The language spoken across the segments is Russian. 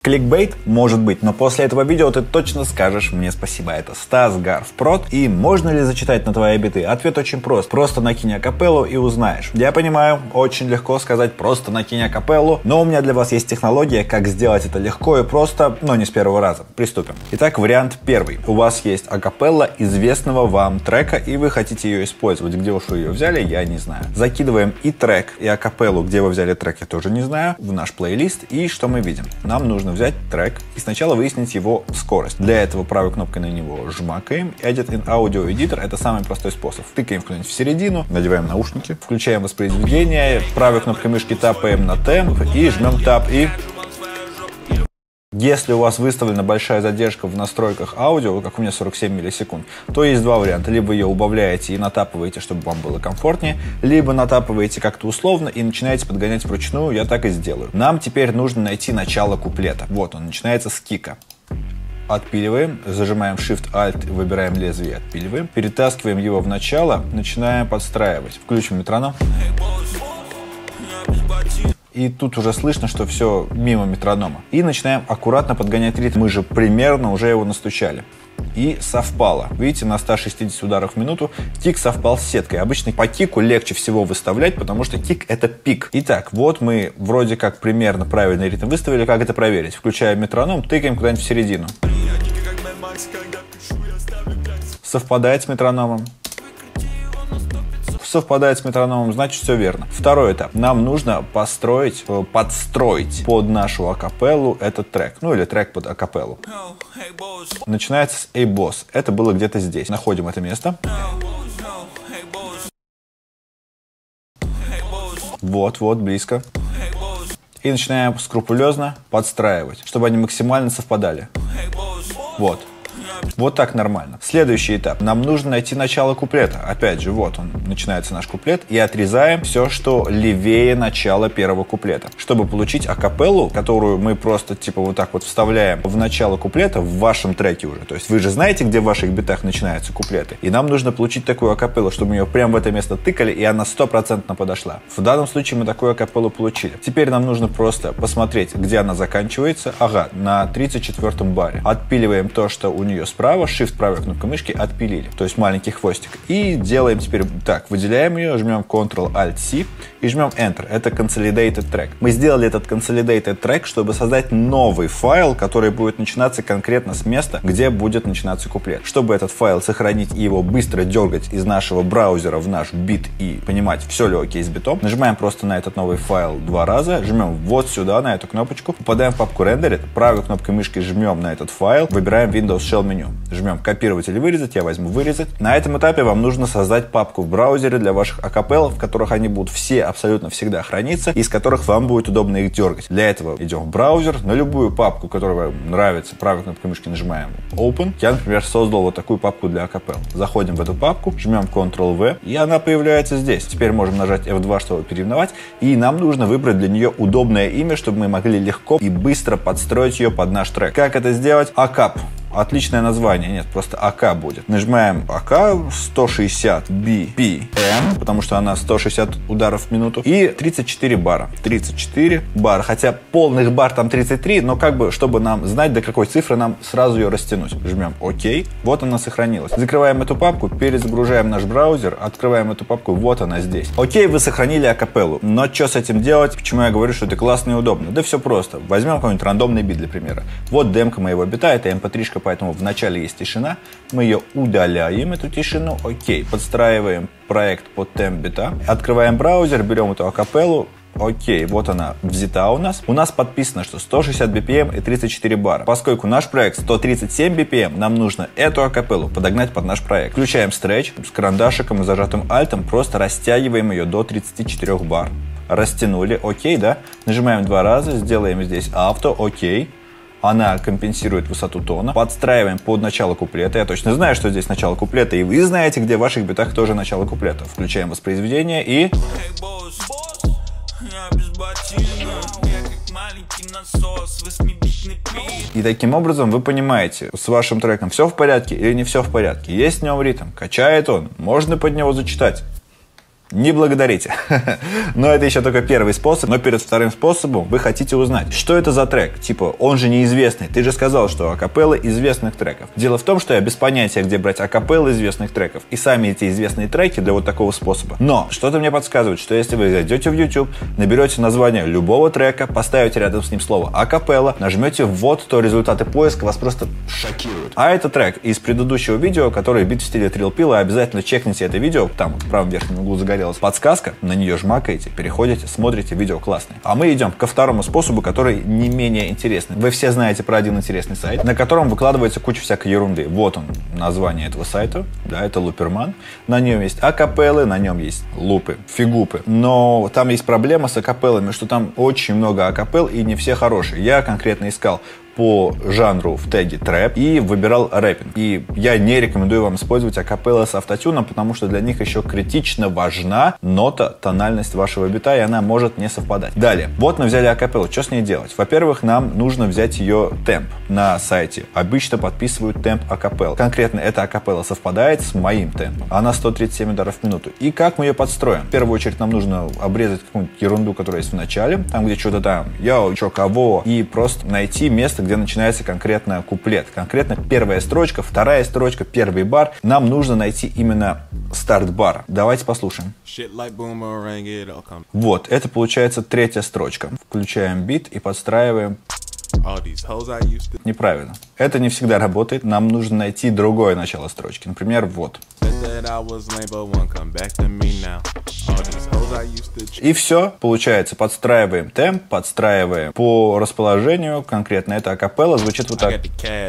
Кликбейт? Может быть, но после этого видео ты точно скажешь мне спасибо. Это Стас Гарф Прод. И можно ли зачитать на твои биты? Ответ очень прост. Просто накинь акапеллу и узнаешь. Я понимаю, очень легко сказать просто накинь акапеллу, но у меня для вас есть технология, как сделать это легко и просто, но не с первого раза. Приступим. Итак, вариант первый. У вас есть акапелла известного вам трека, и вы хотите ее использовать. Где уж вы ее взяли, я не знаю. Закидываем и трек, и акапеллу, где вы взяли трек, я тоже не знаю, в наш плейлист. И что мы видим? Нам нужно взять трек и сначала выяснить его скорость. Для этого правой кнопкой на него жмакаем. Edit in Audio Editor — это самый простой способ. Тыкаем куда-нибудь в середину, надеваем наушники, включаем воспроизведение, правой кнопкой мышки тапаем на темп и жмем тап. И если у вас выставлена большая задержка в настройках аудио, как у меня 47 миллисекунд, то есть два варианта. Либо ее убавляете и натапываете, чтобы вам было комфортнее, либо натапываете как-то условно и начинаете подгонять вручную. Я так и сделаю. Нам теперь нужно найти начало куплета. Вот он, начинается с кика. Отпиливаем, зажимаем Shift-Alt, выбираем лезвие и отпиливаем. Перетаскиваем его в начало, начинаем подстраивать. Включим метроном. И тут уже слышно, что все мимо метронома. И начинаем аккуратно подгонять ритм. Мы же примерно уже его настучали. И совпало. Видите, на 160 ударах в минуту кик совпал с сеткой. Обычно по кику легче всего выставлять, потому что кик — это пик. Итак, вот мы вроде как примерно правильный ритм выставили. Как это проверить? Включаем метроном, тыкаем куда-нибудь в середину. Совпадает с метрономом. Совпадает с метрономом, значит, все верно. Второй этап. Нам нужно подстроить под нашу акапеллу этот трек. Ну или трек под акапеллу. Начинается с Эй Босс. Это было где-то здесь. Находим это место. Вот, близко. И начинаем скрупулезно подстраивать, чтобы они максимально совпадали. Вот так нормально. Следующий этап. Нам нужно найти начало куплета. Опять же, вот он, начинается наш куплет. И отрезаем все, что левее начала первого куплета. Чтобы получить акапеллу, которую мы просто типа вот так вот вставляем в начало куплета в вашем треке уже. То есть вы же знаете, где в ваших битах начинаются куплеты. И нам нужно получить такую акапеллу, чтобы мы ее прямо в это место тыкали, и она 100% подошла. В данном случае мы такую акапеллу получили. Теперь нам нужно просто посмотреть, где она заканчивается. Ага, на 34-м баре. Отпиливаем то, что у нее справа, Shift правой кнопкой мышки отпилили, то есть маленький хвостик. И делаем теперь так, выделяем ее, жмем Ctrl-Alt-C и жмем Enter. Это Consolidated Track. Мы сделали этот Consolidated Track, чтобы создать новый файл, который будет начинаться конкретно с места, где будет начинаться куплет. Чтобы этот файл сохранить и его быстро дергать из нашего браузера в наш бит и понимать, все ли окей с битом, нажимаем просто на этот новый файл два раза, жмем вот сюда, на эту кнопочку, попадаем в папку Rendered, правой кнопкой мышки жмем на этот файл, выбираем Windows Shell меню. Жмем копировать или вырезать, я возьму вырезать. На этом этапе вам нужно создать папку в браузере для ваших акапелл, в которых они будут все абсолютно всегда храниться, и из которых вам будет удобно их дергать. Для этого идем в браузер, на любую папку, которая вам нравится, правой кнопкой мышки нажимаем Open. Я, например, создал вот такую папку для акапелл. Заходим в эту папку, жмем Ctrl-V, и она появляется здесь. Теперь можем нажать F2, чтобы переименовать, и нам нужно выбрать для нее удобное имя, чтобы мы могли легко и быстро подстроить ее под наш трек. Как это сделать? Акап. Отличное название, нет, просто АК будет. Нажимаем АК 160 BPM, потому что она 160 ударов в минуту, и 34 бара. 34 бара, хотя полных бар там 33, но как бы, чтобы нам знать, до какой цифры нам сразу ее растянуть. Жмем ОК, вот она сохранилась. Закрываем эту папку, перезагружаем наш браузер, открываем эту папку, вот она здесь. Окей, вы сохранили акапеллу, но что с этим делать? Почему я говорю, что это классно и удобно? Да все просто. Возьмем какой-нибудь рандомный бит, для примера. Вот демка моего бита, это mp3-шка, поэтому в начале есть тишина. Мы ее удаляем, эту тишину. Окей, подстраиваем проект под темп бита. Открываем браузер, берем эту акапеллу. Окей, вот она взята у нас. У нас подписано, что 160 BPM и 34 бара. Поскольку наш проект 137 BPM, нам нужно эту акапеллу подогнать под наш проект. Включаем стретч с карандашиком и зажатым альтом, просто растягиваем ее до 34 бар. Растянули, окей, да? Нажимаем два раза, сделаем здесь авто, окей. Она компенсирует высоту тона. Подстраиваем под начало куплета. Я точно знаю, что здесь начало куплета, и вы знаете, где в ваших битах тоже начало куплета. Включаем воспроизведение и... И таким образом вы понимаете, с вашим треком все в порядке или не все в порядке. Есть в нем ритм, качает он, можно под него зачитать. Не благодарите. Но это еще только первый способ. Но перед вторым способом вы хотите узнать, что это за трек. Типа, он же неизвестный. Ты же сказал, что акапеллы известных треков. Дело в том, что я без понятия, где брать акапеллы известных треков. И сами эти известные треки для вот такого способа. Но что-то мне подсказывает, что если вы зайдете в YouTube, наберете название любого трека, поставите рядом с ним слово акапелла, нажмете ввод, то результаты поиска вас просто шокируют. А это трек из предыдущего видео, который бит в стиле Trill Pill. Обязательно чекните это видео. Там вот в правом верхнем углу загорелось подсказка, на нее жмакаете, переходите, смотрите, видео классное. А мы идем ко второму способу, который не менее интересный. Вы все знаете про один интересный сайт, на котором выкладывается куча всякой ерунды. Вот он, название этого сайта, да, это Looperman. На нем есть акапеллы, на нем есть лупы, фигупы. Но там есть проблема с акапеллами, что там очень много акапелл и не все хорошие. Я конкретно искал по жанру в теге трэп и выбирал рэпинг. И я не рекомендую вам использовать акапеллы с автотюном, потому что для них еще критично важна нота, тональность вашего бита, и она может не совпадать. Далее, вот мы взяли акапеллу. Что с ней делать? Во-первых, нам нужно взять ее темп. На сайте обычно подписывают темп акапелл. Конкретно эта акапелла совпадает с моим темпом. Она 137 ударов в минуту. И как мы ее подстроим? В первую очередь нам нужно обрезать какую-нибудь ерунду, которая есть в начале, там где что-то там, йоу, чё, кого, и просто найти место, где начинается конкретно куплет. Конкретно первая строчка, вторая строчка, первый бар. Нам нужно найти именно старт-бар. Давайте послушаем. Вот, это получается третья строчка. Включаем бит и подстраиваем. Неправильно. Это не всегда работает. Нам нужно найти другое начало строчки. Например, вот. И все. Получается, подстраиваем темп, подстраиваем по расположению. Конкретно это акапелла звучит вот так.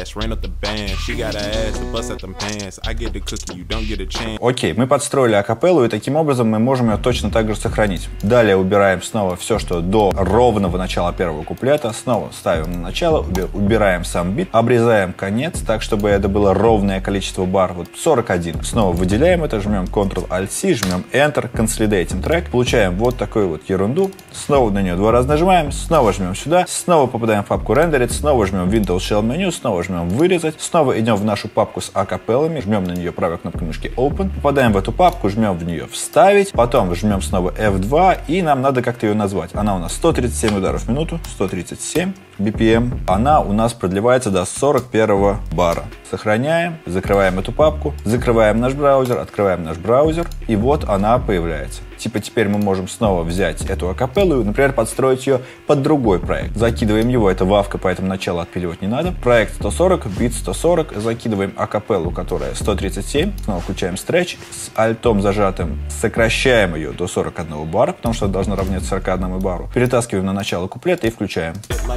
Окей, мы подстроили акапеллу, и таким образом мы можем ее точно так же сохранить. Далее убираем снова все, что до ровного начала первого куплета. Снова ставим на начало, убираем сам бит, обрезаем конец так, чтобы это было ровное количество бар. Вот 41. Снова выделяем это, жмем Ctrl-Alt-C, жмем Enter, консолидейтим трек. Получаем вот такую вот ерунду. Снова на нее два раза нажимаем, снова жмем сюда, снова попадаем в папку Rendered, снова жмем Windows Shell меню, снова жмем Вырезать, снова идем в нашу папку с акапеллами, жмем на нее правой кнопкой мышки Open, попадаем в эту папку, жмем в нее Вставить, потом жмем снова F2, и нам надо как-то ее назвать. Она у нас 137 ударов в минуту, 137 BPM. Она у нас продлевается до 41 бара. Сохраняем, закрываем эту папку, закрываем наш браузер, открываем наш браузер, и вот она появляется. Типа теперь мы можем снова взять эту акапеллу и, например, подстроить ее под другой проект. Закидываем его, это вавка, поэтому начало отпиливать не надо. Проект 140, бит 140, закидываем акапеллу, которая 137, снова включаем Stretch, с альтом зажатым сокращаем ее до 41 бара, потому что это должно равняться 41 бару. Перетаскиваем на начало куплета и включаем.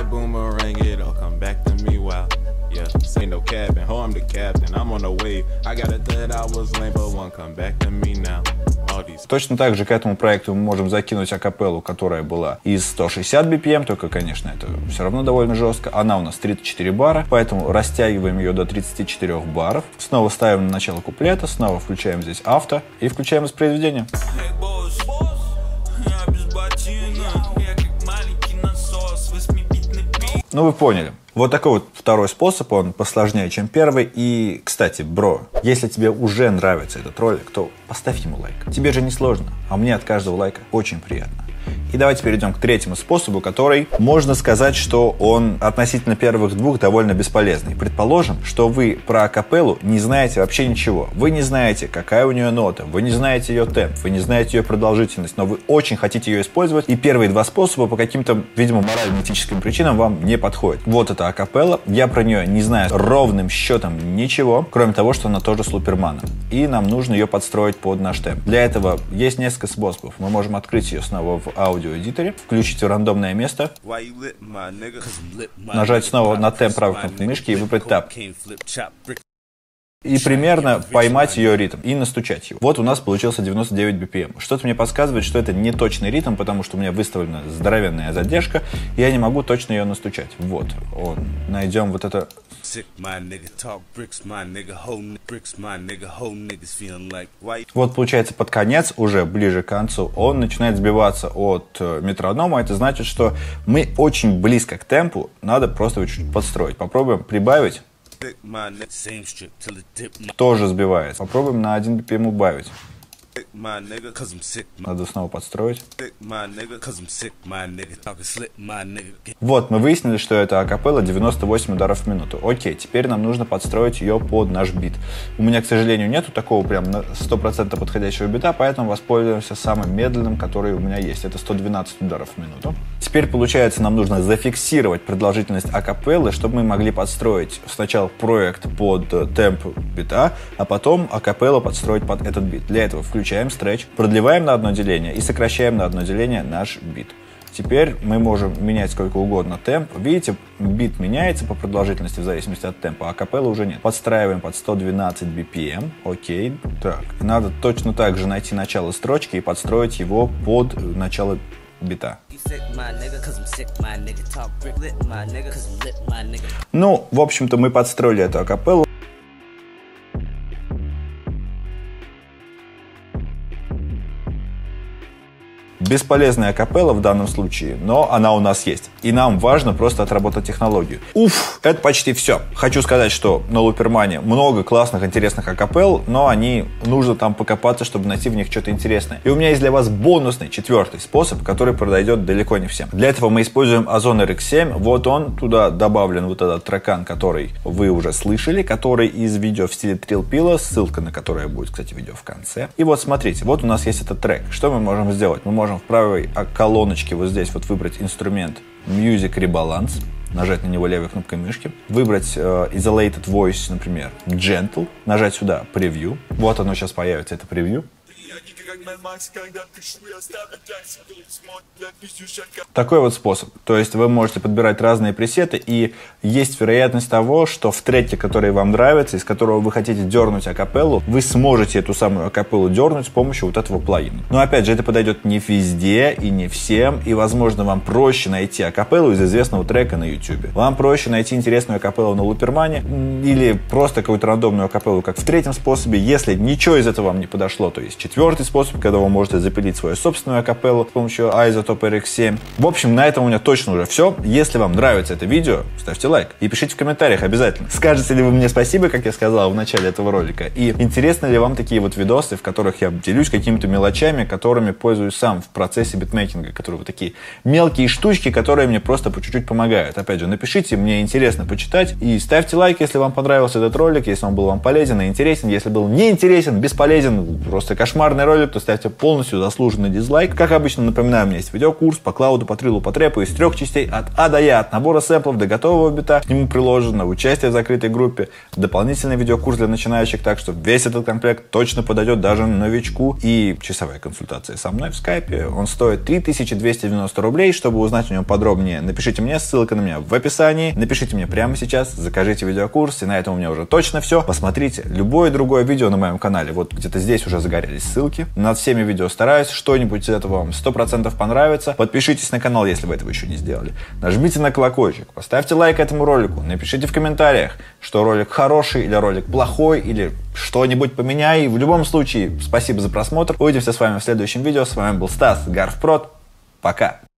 Yeah, say no cabin, oh I'm the captain, I'm on the wave. I got it that I was lame, but one come back to me now. Точно так же к этому проекту мы можем закинуть акапеллу, которая была из 160 BPM, только, конечно, это все равно довольно жестко. Она у нас 34 бара, поэтому растягиваем ее до 34 баров. Снова ставим на начало куплета, снова включаем здесь авто и включаем воспроизведение. Ну, вы поняли. Вот такой вот второй способ, он посложнее, чем первый. И, кстати, бро, если тебе уже нравится этот ролик, то поставь ему лайк. Тебе же не сложно, а мне от каждого лайка очень приятно. И давайте перейдем к третьему способу, который, можно сказать, что он относительно первых двух довольно бесполезный. Предположим, что вы про акапеллу не знаете вообще ничего. Вы не знаете, какая у нее нота, вы не знаете ее темп, вы не знаете ее продолжительность, но вы очень хотите ее использовать, и первые два способа по каким-то, видимо, морально-этическим причинам вам не подходят. Вот это акапелла, я про нее не знаю ровным счетом ничего, кроме того, что она тоже с луперманом. И нам нужно ее подстроить под наш темп. Для этого есть несколько способов. Мы можем открыть ее снова в аудиоэдиторе, включить в рандомное место, нажать снова на темп правой кнопкой мышки и выбрать таб. И примерно поймать ее ритм и настучать его. Вот у нас получился 99 BPM. Что-то мне подсказывает, что это не точный ритм, потому что у меня выставлена здоровенная задержка, и я не могу точно ее настучать. Вот он. Найдем вот это. Вот получается под конец, уже ближе к концу, он начинает сбиваться от метронома. Это значит, что мы очень близко к темпу, надо просто его чуть подстроить. Попробуем прибавить. Тоже сбивается. Попробуем на 1 BPM убавить. Надо снова подстроить. Вот, мы выяснили, что это акапелла 98 ударов в минуту. Окей, теперь нам нужно подстроить ее под наш бит. У меня, к сожалению, нету такого прям на 100% подходящего бита, поэтому воспользуемся самым медленным, который у меня есть. Это 112 ударов в минуту. Теперь, получается, нам нужно зафиксировать продолжительность акапеллы, чтобы мы могли подстроить сначала проект под темп бита, а потом акапеллу подстроить под этот бит. Для этого включаем стретч, продлеваем на одно деление и сокращаем на одно деление наш бит. Теперь мы можем менять сколько угодно темп. Видите, бит меняется по продолжительности в зависимости от темпа, а акапеллы уже нет. Подстраиваем под 112 BPM. Окей. Так, надо точно так же найти начало строчки и подстроить его под начало бита. Ну, в общем-то, мы подстроили эту акапеллу. Бесполезная акапелла в данном случае, но она у нас есть. И нам важно просто отработать технологию. Уф, это почти все. Хочу сказать, что на Лупермане много классных, интересных акапелл, но они нужно там покопаться, чтобы найти в них что-то интересное. И у меня есть для вас бонусный 4-й способ, который подойдет далеко не всем. Для этого мы используем Ozone RX7. Вот он, туда добавлен вот этот трекан, который вы уже слышали, который из видео в стиле Trill Pillow, ссылка на которое будет, кстати, видео в конце. И вот смотрите, вот у нас есть этот трек. Что мы можем сделать? Мы можем в правой колоночке вот здесь вот выбрать инструмент Music Rebalance, нажать на него левой кнопкой мышки, выбрать Isolated Voice, например, Gentle, нажать сюда Preview. Вот оно сейчас появится, это превью. Такой вот способ. То есть вы можете подбирать разные пресеты, и есть вероятность того, что в треке, который вам нравится, из которого вы хотите дернуть акапеллу, вы сможете эту самую акапеллу дернуть с помощью вот этого плагина. Но опять же, это подойдет не везде и не всем, и возможно вам проще найти акапеллу из известного трека на YouTube. Вам проще найти интересную акапеллу на Лупермане или просто какую-то рандомную акапеллу, как в третьем способе. Если ничего из этого вам не подошло, то есть 4-й способ, когда вы можете запилить свою собственную акапеллу с помощью Isotope RX7. В общем, на этом у меня точно уже все. Если вам нравится это видео, ставьте лайк и пишите в комментариях обязательно. Скажете ли вы мне спасибо, как я сказал в начале этого ролика, и интересны ли вам такие вот видосы, в которых я делюсь какими-то мелочами, которыми пользуюсь сам в процессе битмейкинга, которые вот такие мелкие штучки, которые мне просто по чуть-чуть помогают. Опять же, напишите, мне интересно почитать, и ставьте лайк, если вам понравился этот ролик, если он был вам полезен и интересен. Если был неинтересен, бесполезен, просто кошмарный ролик, то ставьте полностью заслуженный дизлайк. Как обычно, напоминаю, у меня есть видеокурс по клауду, по триллу, по трэпу из 3 частей от А до Я, от набора сэмплов до готового бита. К нему приложено участие в закрытой группе, дополнительный видеокурс для начинающих, так что весь этот комплект точно подойдет даже новичку. И часовая консультация со мной в скайпе. Он стоит 3290 рублей. Чтобы узнать о нем подробнее, напишите мне, ссылка на меня в описании. Напишите мне прямо сейчас, закажите видеокурс, и на этом у меня уже точно все. Посмотрите любое другое видео на моем канале. Вот где-то здесь уже загорелись ссылки. Над всеми видео стараюсь, что-нибудь из этого вам 100% понравится. Подпишитесь на канал, если вы этого еще не сделали. Нажмите на колокольчик, поставьте лайк этому ролику, напишите в комментариях, что ролик хороший или ролик плохой, или что-нибудь поменяй. В любом случае, спасибо за просмотр. Увидимся с вами в следующем видео. С вами был Стас Гарфпрод. Пока.